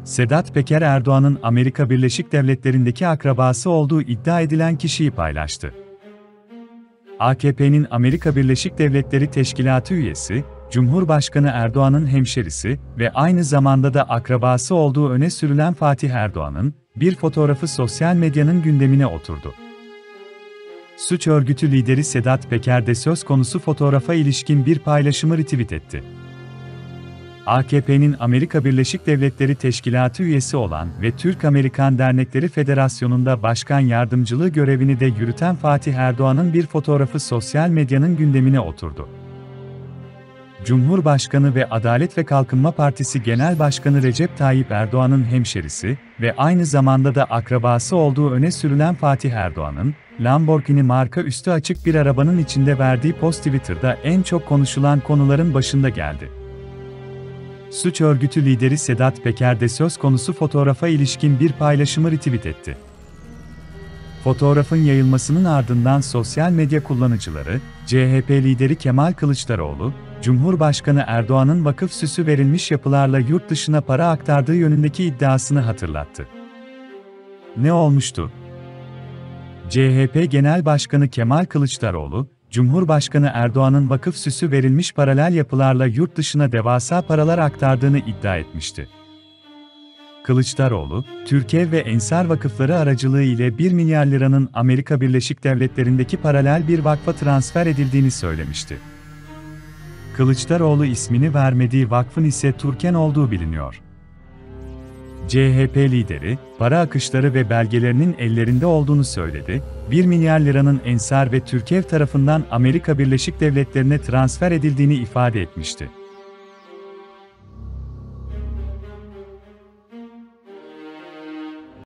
Sedat Peker Erdoğan'ın Amerika Birleşik Devletleri'ndeki akrabası olduğu iddia edilen kişiyi paylaştı. AKP'nin Amerika Birleşik Devletleri Teşkilatı üyesi, Cumhurbaşkanı Erdoğan'ın hemşerisi ve aynı zamanda da akrabası olduğu öne sürülen Fatih Erdoğan'ın bir fotoğrafı sosyal medyanın gündemine oturdu. Suç örgütü lideri Sedat Peker de söz konusu fotoğrafa ilişkin bir paylaşımı retweet etti. AKP'nin Amerika Birleşik Devletleri Teşkilatı üyesi olan ve Türk-Amerikan Dernekleri Federasyonu'nda başkan yardımcılığı görevini de yürüten Fatih Erdoğan'ın bir fotoğrafı sosyal medyanın gündemine oturdu. Cumhurbaşkanı ve Adalet ve Kalkınma Partisi Genel Başkanı Recep Tayyip Erdoğan'ın hemşerisi ve aynı zamanda da akrabası olduğu öne sürülen Fatih Erdoğan'ın, Lamborghini marka üstü açık bir arabanın içinde verdiği post Twitter'da en çok konuşulan konuların başında geldi. Suç örgütü lideri Sedat Peker de söz konusu fotoğrafa ilişkin bir paylaşımı retweet etti. Fotoğrafın yayılmasının ardından sosyal medya kullanıcıları, CHP lideri Kemal Kılıçdaroğlu, Cumhurbaşkanı Erdoğan'ın vakıf süsü verilmiş yapılarla yurt dışına para aktardığı yönündeki iddiasını hatırlattı. Ne olmuştu? CHP Genel Başkanı Kemal Kılıçdaroğlu, Cumhurbaşkanı Erdoğan'ın vakıf süsü verilmiş paralel yapılarla yurt dışına devasa paralar aktardığını iddia etmişti. Kılıçdaroğlu, Türkiye ve Ensar Vakıfları aracılığı ile 1 milyar liranın Amerika Birleşik Devletleri'ndeki paralel bir vakfa transfer edildiğini söylemişti. Kılıçdaroğlu ismini vermediği vakfın ise Turken olduğu biliniyor. CHP lideri, para akışları ve belgelerinin ellerinde olduğunu söyledi, 1 milyar liranın Ensar ve Türkev tarafından Amerika Birleşik Devletleri'ne transfer edildiğini ifade etmişti.